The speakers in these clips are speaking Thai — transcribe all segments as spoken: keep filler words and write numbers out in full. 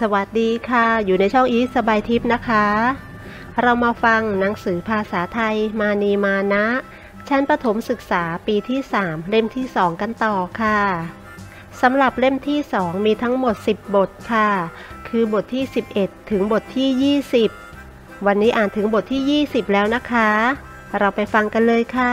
วัสดีค่ะอยู่ในช่องอีทสบายทิพย์นะคะเรามาฟังหนังสือภาษาไทยมานีมานะชั้นประถมศึกษาปีที่สามเล่มที่สองกันต่อค่ะสำหรับเล่มที่สองมีทั้งหมดสิบบทค่ะคือบทที่สิบเอ็ดถึงบทที่ยี่สิบวันนี้อ่านถึงบทที่ยี่สิบแล้วนะคะเราไปฟังกันเลยค่ะ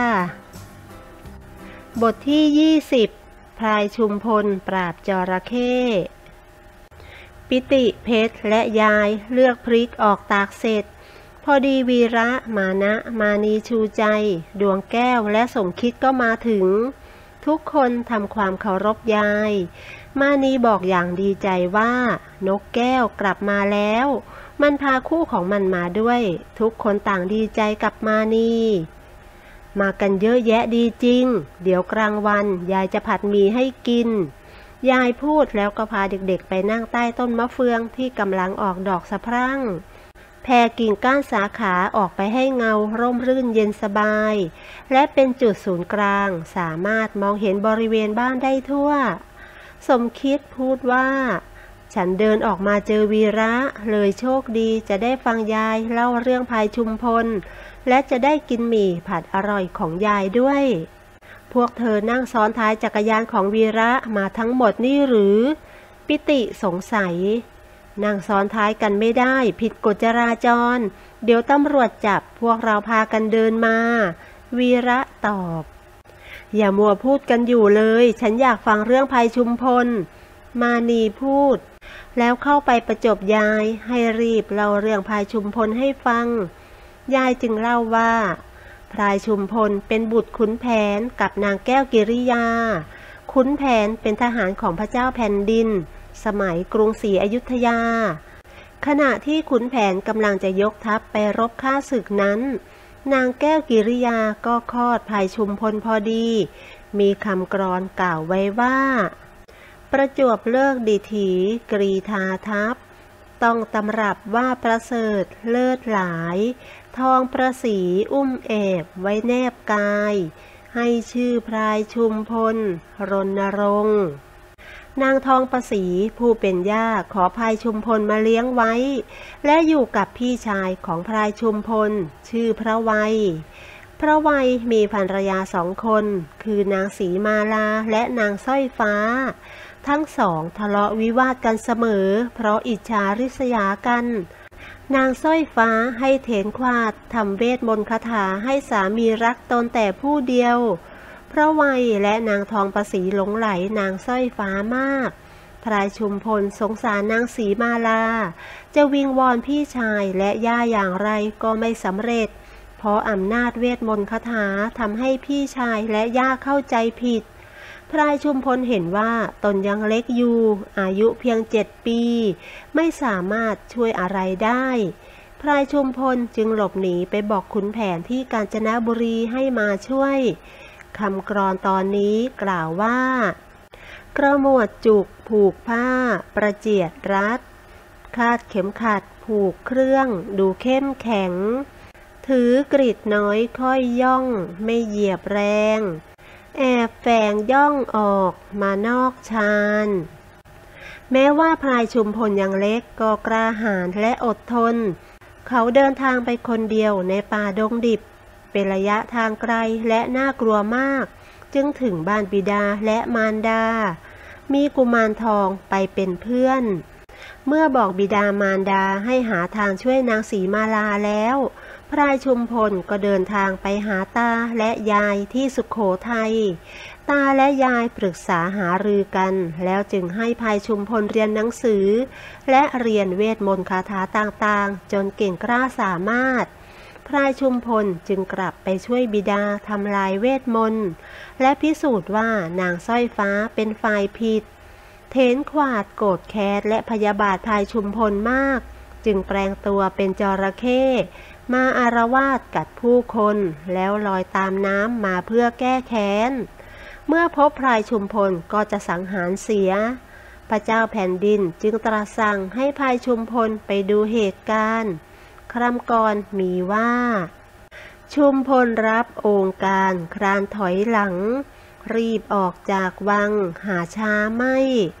บทที่ยี่สิบพลายชุมพลปราบจระเข้ปิติเพชรและยายเลือกพริกออกตากเสร็จพอดีวีระมานะมานีชูใจดวงแก้วและสมคิดก็มาถึงทุกคนทำความเคารพยายมานีบอกอย่างดีใจว่านกแก้วกลับมาแล้วมันพาคู่ของมันมาด้วยทุกคนต่างดีใจกับมานีมากันเยอะแยะดีจริงเดี๋ยวกลางวันยายจะผัดหมี่ให้กินยายพูดแล้วก็พาเด็กๆไปนั่งใต้ต้นมะเฟืองที่กำลังออกดอกสะพรั่งแผ่กิ่งก้านสาขาออกไปให้เงาร่มรื่นเย็นสบายและเป็นจุดศูนย์กลางสามารถมองเห็นบริเวณบ้านได้ทั่วสมคิดพูดว่าฉันเดินออกมาเจอวีระเลยโชคดีจะได้ฟังยายเล่าเรื่องพายชุมพลและจะได้กินหมี่ผัดอร่อยของยายด้วยพวกเธอนั่งซ้อนท้ายจักรยานของวีระมาทั้งหมดนี่หรือปิติสงสัยนั่งซ้อนท้ายกันไม่ได้ผิดกฎจราจรเดี๋ยวตำรวจจับพวกเราพากันเดินมาวีระตอบอย่ามัวพูดกันอยู่เลยฉันอยากฟังเรื่องพายชุมพลมานีพูดแล้วเข้าไปประจบยายให้รีบเล่าเรื่องพายชุมพลให้ฟังยายจึงเล่าว่าพลายชุมพลเป็นบุตรขุนแผนกับนางแก้วกิริยาขุนแผนเป็นทหารของพระเจ้าแผ่นดินสมัยกรุงศรีอยุธยาขณะที่ขุนแผนกำลังจะยกทัพไปรบฆ่าศึกนั้นนางแก้วกิริยาก็คลอดพลายชุมพลพอดีมีคำกลอนกล่าวไว้ว่าประจวบเลิกดิถีกรีธาทัพต้องตำรับว่าประเสริฐเลิศหลายทองประสีอุ้มแอบไว้แนบกายให้ชื่อพลายชุมพลรณรงค์นางทองประสีผู้เป็นย่าขอพลายชุมพลมาเลี้ยงไว้และอยู่กับพี่ชายของพลายชุมพลชื่อพระวัยพระวัยมีภรรยาสองคนคือนางศรีมาลาและนางสร้อยฟ้าทั้งสองทะเลาะวิวาทกันเสมอเพราะอิจฉาริษยากันนางสร้อยฟ้าให้เถนขวาดทำเวทมนต์คาถาให้สามีรักตนแต่ผู้เดียวพระวัยและนางทองประสีหลงไหลนางสร้อยฟ้ามากพลายชุมพลสงสารนางศรีมาลาจะวิงวอนพี่ชายและย่าอย่างไรก็ไม่สำเร็จเพราะอำนาจเวทมนต์คาถาทำให้พี่ชายและย่าเข้าใจผิดพลายชุมพลเห็นว่าตนยังเล็กอยู่อายุเพียงเจ็ดปีไม่สามารถช่วยอะไรได้พลายชุมพลจึงหลบหนีไปบอกขุนแผนที่กาญจนบุรีให้มาช่วยคำกลอนตอนนี้กล่าวว่ากระหมวดจุกผูกผ้าประเจียดรัดคาดเข็มขัดผูกเครื่องดูเข้มแข็งถือกรีดน้อยค่อยย่องไม่เหยียบแรงแอบแฝงย่องออกมานอกชานแม้ว่าพลายชุมพลยังเล็กก็กล้าหาญและอดทนเขาเดินทางไปคนเดียวในป่าดงดิบเป็นระยะทางไกลและน่ากลัวมากจึงถึงบ้านบิดาและมารดามีกุมารทองไปเป็นเพื่อนเมื่อบอกบิดามารดาให้หาทางช่วยนางศรีมาลาแล้วพลายชุมพลก็เดินทางไปหาตาและยายที่สุโขทัยตาและยายปรึกษาหารือกันแล้วจึงให้พลายชุมพลเรียนหนังสือและเรียนเวทมนต์คาถาต่างๆจนเก่งกล้าสามารถพลายชุมพลจึงกลับไปช่วยบิดาทำลายเวทมนต์และพิสูจน์ว่านางสร้อยฟ้าเป็นฝ่ายผิดเถนขวาดโกรธแค้นและพยาบาทพลายชุมพลมากจึงแปลงตัวเป็นจระเข้มาอาละวาดกัดผู้คนแล้วลอยตามน้ำมาเพื่อแก้แค้นเมื่อพบพลายชุมพลก็จะสังหารเสียพระเจ้าแผ่นดินจึงตรัสสั่งให้พลายชุมพลไปดูเหตุการณ์คำกรมีว่าชุมพลรับองค์การคลานถอยหลังรีบออกจากวังหาช้าไม่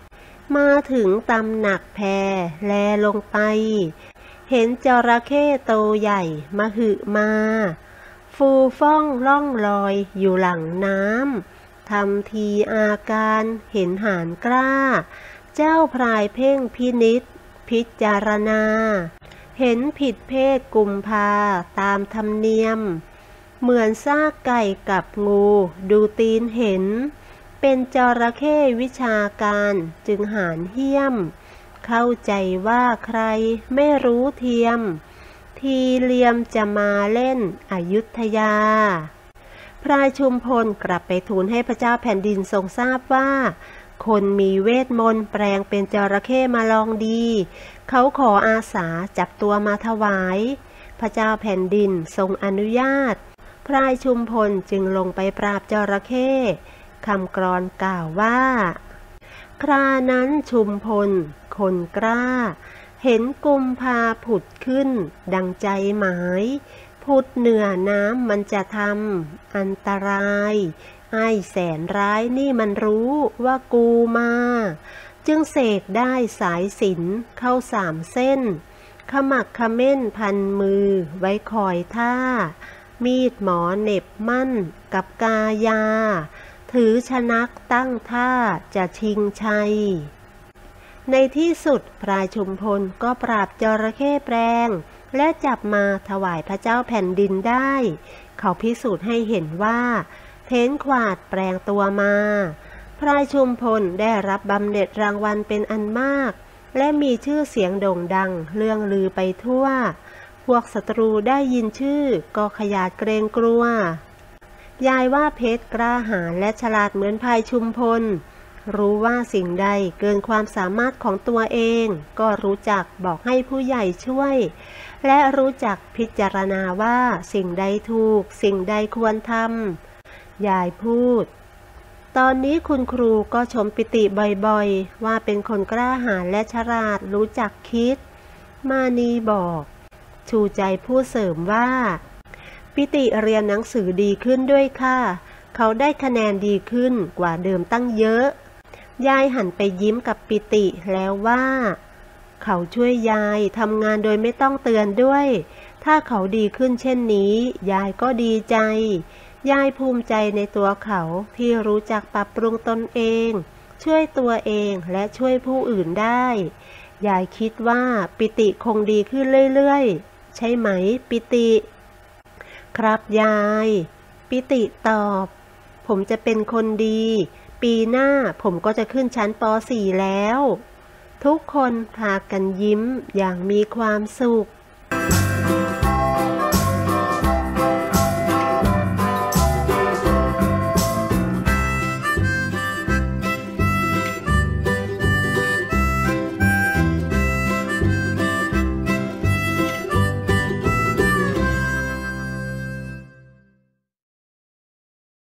มาถึงตำหนักแพแลลงไปเห็นจระเข้โตใหญ่มหึมาฟูฟ่องล่องลอยอยู่หลังน้ำทำทีอาการเห็นหานกล้าเจ้าพรายเพ่งพินิจพิจารณาเห็นผิดเพศกุมภาตามธรรมเนียมเหมือนซากไก่กับงูดูตีนเห็นเป็นจระเข้วิชาการจึงหานเหี้ยมเข้าใจว่าใครไม่รู้เทียมทีเลียมจะมาเล่นอยุธยาพรายชุมพลกลับไปทูลให้พระเจ้าแผ่นดินทรงทราบว่าคนมีเวทมนต์แปลงเป็นจระเข้มาลองดีเขาขออาสาจับตัวมาถวายพระเจ้าแผ่นดินทรงอนุญาตพรายชุมพลจึงลงไปปราบจระเข้คำกลอนกล่าวว่าครานั้นชุมพลคนกล้าเห็นกุมภาผุดขึ้นดังใจหมายผุดเหนือน้ำมันจะทำอันตรายไอ้แสนร้ายนี่มันรู้ว่ากูมาจึงเสกได้สายสิญจน์เข้าสามเส้นขมักเขม้นพันมือไว้คอยท่ามีดหมอเหน็บมั่นกับกายาถือชนักตั้งท่าจะชิงชัยในที่สุดพรายชุมพลก็ปราบจระเข้แปลงและจับมาถวายพระเจ้าแผ่นดินได้เขาพิสูจน์ให้เห็นว่าเท้นขวาดแปลงตัวมาพรายชุมพลได้รับบำเหน็จรางวัลเป็นอันมากและมีชื่อเสียงโด่งดังเลื่องลือไปทั่วพวกศัตรูได้ยินชื่อก็ขยาดเกรงกลัวยายว่าเพชรกล้าหาญและฉลาดเหมือนพรายชุมพลรู้ว่าสิ่งใดเกินความสามารถของตัวเองก็รู้จักบอกให้ผู้ใหญ่ช่วยและรู้จักพิจารณาว่าสิ่งใดถูกสิ่งใดควรทำยายพูดตอนนี้คุณครูก็ชมปิติบ่อยๆว่าเป็นคนกล้าหาญและฉลาดรู้จักคิดมานีบอกชูใจพูดเสริมว่าปิติเรียนหนังสือดีขึ้นด้วยค่ะเขาได้คะแนนดีขึ้นกว่าเดิมตั้งเยอะยายหันไปยิ้มกับปิติแล้วว่าเขาช่วยยายทำงานโดยไม่ต้องเตือนด้วยถ้าเขาดีขึ้นเช่นนี้ยายก็ดีใจยายภูมิใจในตัวเขาที่รู้จักปรับปรุงตนเองช่วยตัวเองและช่วยผู้อื่นได้ยายคิดว่าปิติคงดีขึ้นเรื่อยๆใช่ไหมปิติครับยายปิติตอบผมจะเป็นคนดีปีหน้าผมก็จะขึ้นชั้นป .สี่ แล้วทุกคนพากันยิ้มอย่างมีความสุข